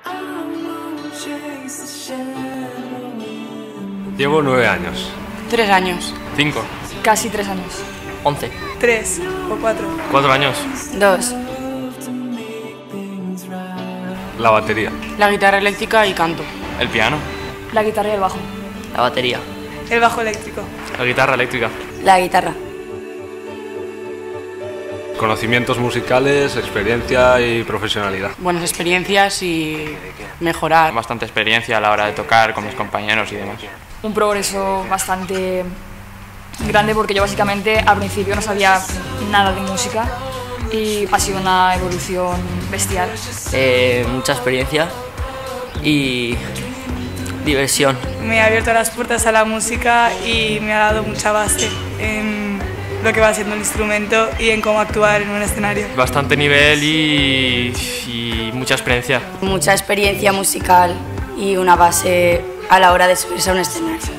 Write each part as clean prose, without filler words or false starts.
Llevo 9 años. 3 años. 5. Casi 3 años. 11. 3 o 4. 4 años. 2. La batería. La guitarra eléctrica y canto. El piano. La guitarra y el bajo. La batería. El bajo eléctrico. La guitarra eléctrica. La guitarra. Conocimientos musicales, experiencia y profesionalidad. Buenas experiencias y mejorar. Bastante experiencia a la hora de tocar con mis compañeros y demás. Un progreso bastante grande porque yo básicamente al principio no sabía nada de música y ha sido una evolución bestial. Mucha experiencia y diversión. Me ha abierto las puertas a la música y me ha dado mucha base en lo que va siendo el instrumento y en cómo actuar en un escenario. Bastante nivel y mucha experiencia. Mucha experiencia musical y una base a la hora de subirse a un escenario.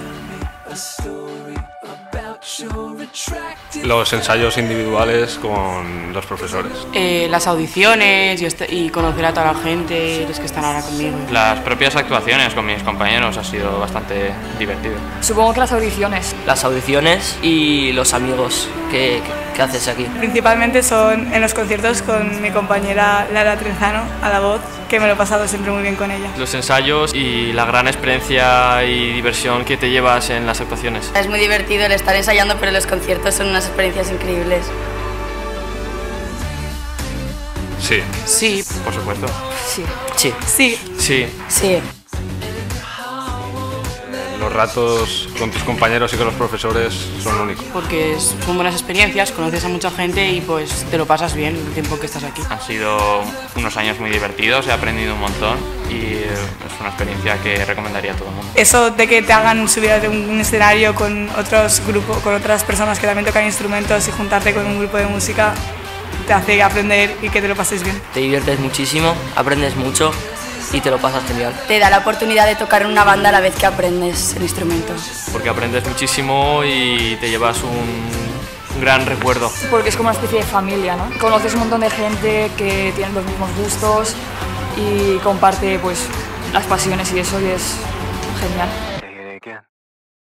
Los ensayos individuales con los profesores. Las audiciones y conocer a toda la gente, los que están ahora conmigo. Las propias actuaciones con mis compañeros ha sido bastante divertido. Supongo que las audiciones. Las audiciones y los amigos que haces aquí. Principalmente son en los conciertos con mi compañera Lara Trenzano a la voz, que me lo he pasado siempre muy bien con ella. Los ensayos y la gran experiencia y diversión que te llevas en las actuaciones. Es muy divertido el estar ensayando, pero los conciertos son unas experiencias increíbles. Sí. Sí. Por supuesto. Sí. Sí. Sí. Sí. Sí. Los ratos con tus compañeros y con los profesores son únicos. Porque son buenas experiencias, conoces a mucha gente y pues te lo pasas bien el tiempo que estás aquí. Han sido unos años muy divertidos, he aprendido un montón y es una experiencia que recomendaría a todo el mundo. Eso de que te hagan subir a un escenario con otros grupos, con otras personas que también tocan instrumentos y juntarte con un grupo de música te hace aprender y que te lo pases bien. Te diviertes muchísimo, aprendes mucho y te lo pasas genial. Te da la oportunidad de tocar en una banda a la vez que aprendes el instrumento. Porque aprendes muchísimo y te llevas un gran recuerdo. Porque es como una especie de familia, ¿no? Conoces un montón de gente que tiene los mismos gustos y comparte pues las pasiones y eso y es genial.